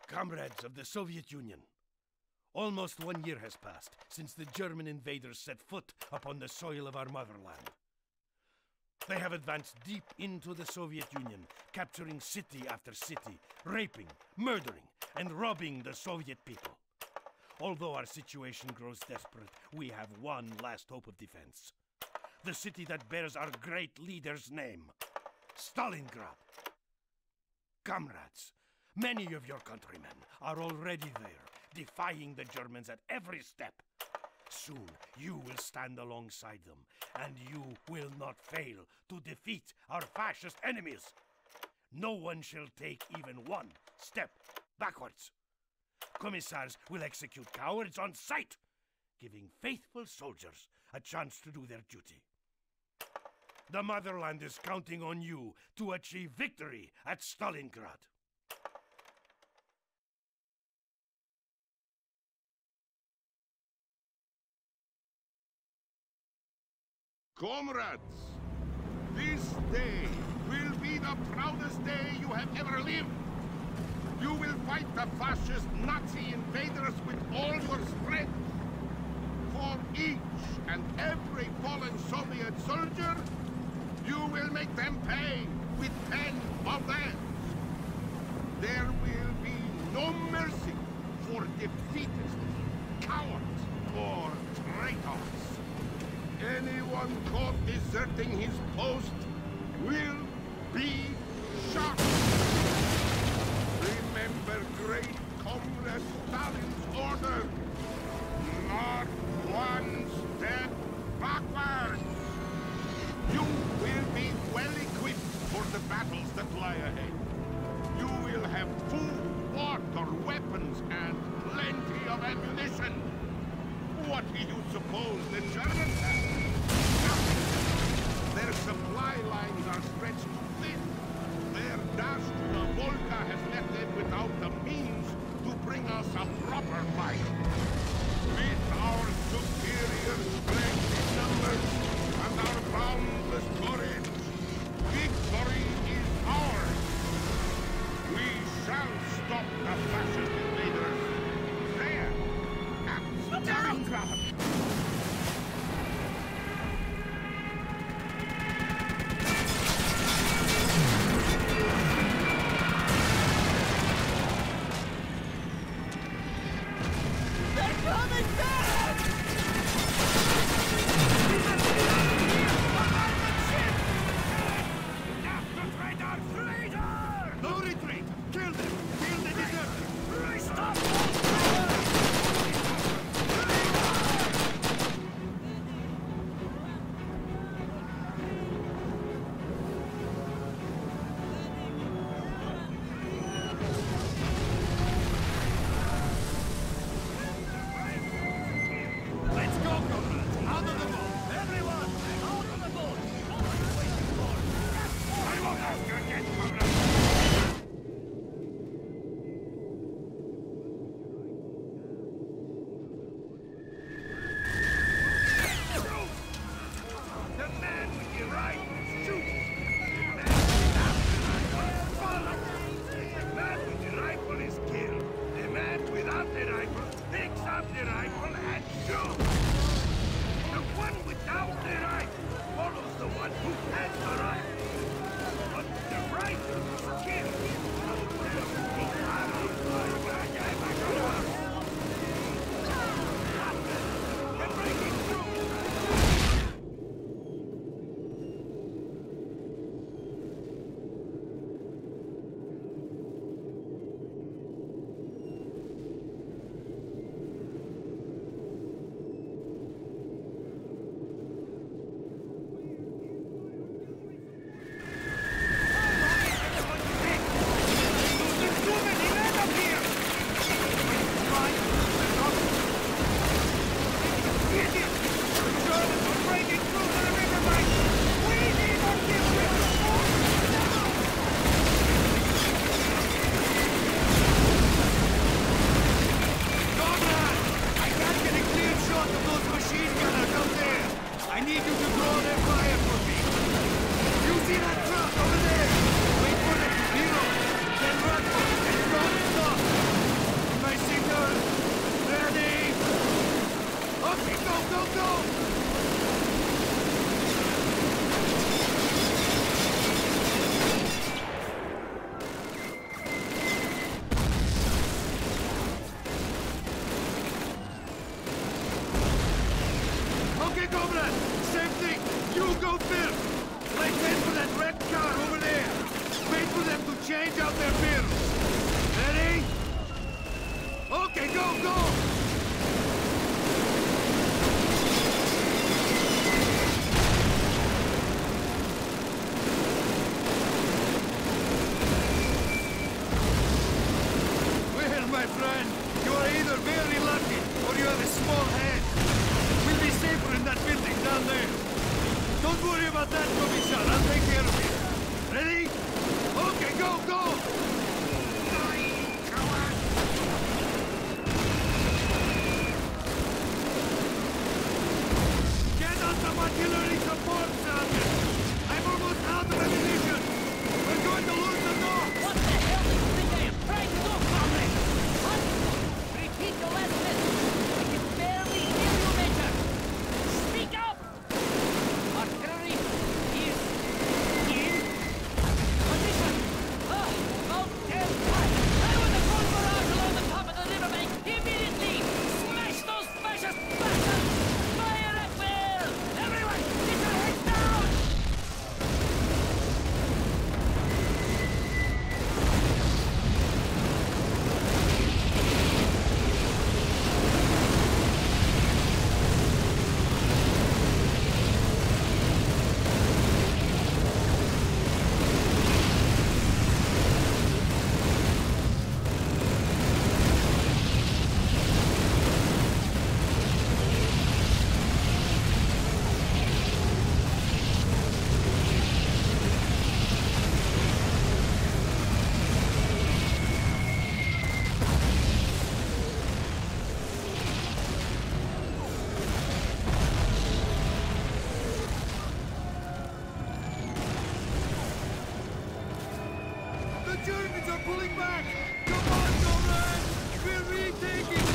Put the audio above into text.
Comrades of the Soviet Union, almost 1 year has passed since the German invaders set foot upon the soil of our motherland. They have advanced deep into the Soviet Union, capturing city after city, raping, murdering, and robbing the Soviet people. Although our situation grows desperate, we have one last hope of defense. The city that bears our great leader's name, Stalingrad. Comrades, many of your countrymen are already there, defying the Germans at every step. Soon you will stand alongside them, and you will not fail to defeat our fascist enemies. No one shall take even one step backwards. Commissars will execute cowards on sight, giving faithful soldiers a chance to do their duty. The motherland is counting on you to achieve victory at Stalingrad. Comrades, this day will be the proudest day you have ever lived. You will fight the fascist Nazi invaders with all your strength. For each and every fallen Soviet soldier, you will make them pay with 10 of them. There will be no mercy for defeatists, cowards, or traitors. Anyone caught deserting his post will be shot. Remember great Comrade Stalin's order. Not one step backwards. You will be well equipped for the battles that lie ahead. You will have food, water, weapons, and plenty of ammunition. What do you suppose the Germans have? Their supply lines are stretched thin. Their dash to the Volga has left them without the means to bring us a proper fight. With our superior strength in numbers and our boundless courage, victory is ours. We shall stop the fascist invaders. There, at Stalingrad. my friend. You are either very lucky or you have a small head. We'll be safer in that building down there. Don't worry about that, Kovichar. I'll take care of it. Ready? Okay, go, go! Get on some artillery support, Sergeant! I'm almost out of ammunition! We're going to lose the north! What the hell do you think I am trying to do, comrade? What? Repeat your last sentence. I can barely hear you, Major. Speak up! Artillery is in position. About 10 times. I want a full barrage along the top of the riverbank immediately. Smash those fascist bastards! Fire at will! Everyone, get your heads down! The Germans are pulling back! Come on, comrades! We're retaking